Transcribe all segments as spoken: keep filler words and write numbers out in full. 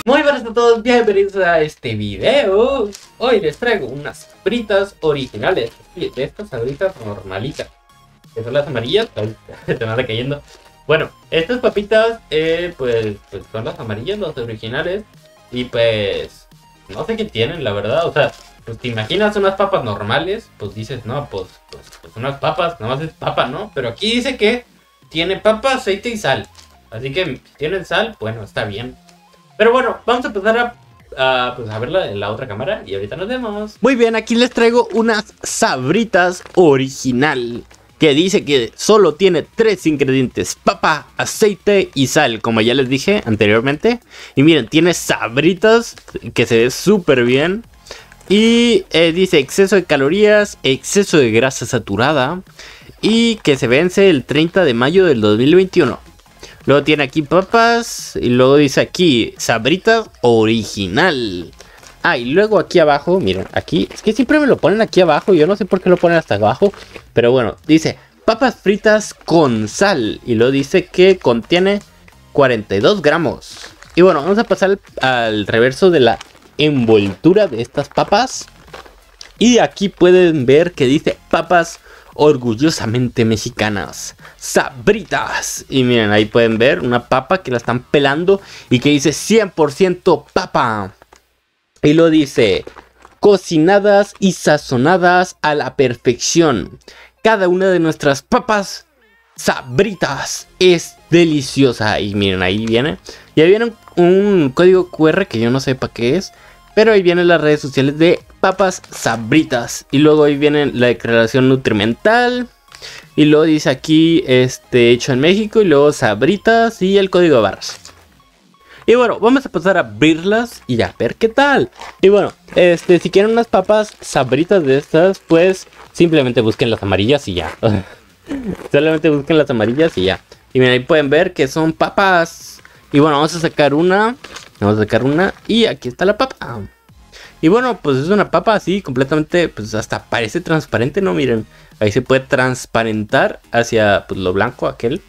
Muy buenas a todos, bienvenidos a este video. Hoy les traigo unas fritas originales de estas sabritas normalitas, que son las amarillas. Ay, se me anda cayendo. Bueno, estas papitas eh, pues, pues son las amarillas, las originales. Y pues no sé qué tienen, la verdad. O sea, pues te imaginas unas papas normales, pues dices, no, pues, pues, pues unas papas, nada más es papa, ¿no? Pero aquí dice que tiene papa, aceite y sal. Así que si tienen sal, bueno, está bien. Pero bueno, vamos a empezar a, a, pues a verla en la otra cámara y ahorita nos vemos. Muy bien, aquí les traigo unas sabritas original, que dice que solo tiene tres ingredientes: papa, aceite y sal, como ya les dije anteriormente. Y miren, tiene sabritas que se ve súper bien. Y eh, dice exceso de calorías, exceso de grasa saturada, y que se vence el treinta de mayo del dos mil veintiuno. Luego tiene aquí papas. Y luego dice aquí sabritas original. Ah, y luego aquí abajo, miren, aquí, es que siempre me lo ponen aquí abajo. Yo no sé por qué lo ponen hasta abajo. Pero bueno, dice papas fritas con sal. Y luego dice que contiene cuarenta y dos gramos. Y bueno, vamos a pasar al, al reverso de la envoltura de estas papas. Y aquí pueden ver que dice papas orgullosamente mexicanas, sabritas. Y miren, ahí pueden ver una papa que la están pelando y que dice cien por ciento papa. Y lo dice cocinadas y sazonadas a la perfección. Cada una de nuestras papas sabritas es deliciosa. Y miren, ahí viene. Y ahí viene un, un código cu erre que yo no sé para qué es, pero ahí vienen las redes sociales de papas sabritas. Y luego ahí viene la declaración nutrimental. Y luego dice aquí, este, hecho en México. Y luego sabritas y el código de barras. Y bueno, vamos a pasar a abrirlas y a ver qué tal. Y bueno, este, si quieren unas papas sabritas de estas, pues simplemente busquen las amarillas y ya. Solamente busquen las amarillas y ya. Y miren, ahí pueden ver que son papas. Y bueno, vamos a sacar una. Vamos a sacar una y aquí está la papa. Y bueno, pues es una papa así completamente, pues hasta parece transparente, ¿no? Miren, ahí se puede transparentar hacia pues, lo blanco aquel.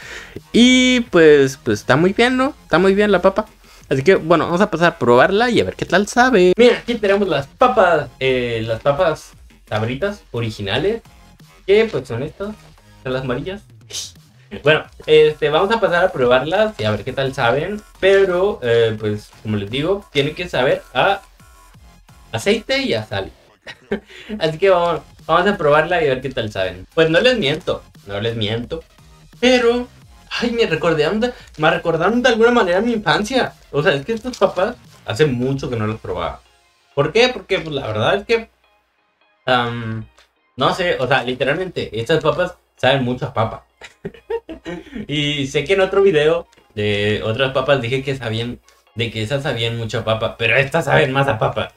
Y pues, pues está muy bien, ¿no? Está muy bien la papa. Así que bueno, vamos a pasar a probarla y a ver qué tal sabe. Miren, aquí tenemos las papas, eh, las papas sabritas originales. Que pues son estas, son las amarillas. Bueno, este, vamos a pasar a probarlas y a ver qué tal saben. Pero, eh, pues, como les digo, tienen que saber a aceite y a sal. Así que vamos, vamos a probarla y a ver qué tal saben. Pues no les miento, no les miento. Pero, ay, me recordaron de, me recordaron de alguna manera mi infancia. O sea, es que estas papas hace mucho que no las probaba. ¿Por qué? Porque, pues, la verdad es que, um, no sé, o sea, literalmente, estas papas saben mucho a papa. Y sé que en otro video de otras papas dije que sabían, de que esas sabían mucho a papa, pero estas saben más a papa.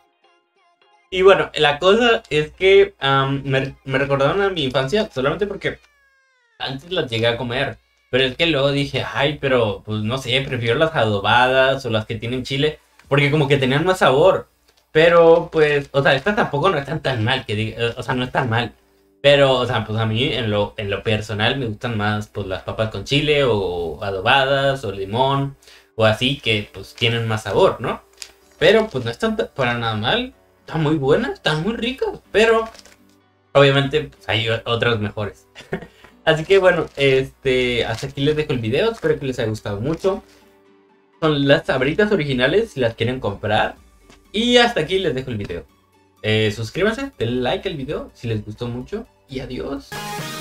Y bueno, la cosa es que um, me, me recordaron a mi infancia solamente porque antes las llegué a comer. Pero es que luego dije, ay, pero pues no sé, prefiero las adobadas o las que tienen chile, porque como que tenían más sabor. Pero pues, o sea, estas tampoco no están tan mal, que diga, o sea, no están mal. Pero, o sea, pues a mí en lo, en lo personal me gustan más pues las papas con chile o adobadas o limón o así, que pues tienen más sabor, ¿no? Pero pues no están para nada mal, están muy buenas, están muy ricas, pero obviamente pues, hay otras mejores. Así que bueno, este, hasta aquí les dejo el video, espero que les haya gustado mucho. Son las sabritas originales si las quieren comprar. Y hasta aquí les dejo el video. Eh, suscríbanse, denle like al video si les gustó mucho y adiós.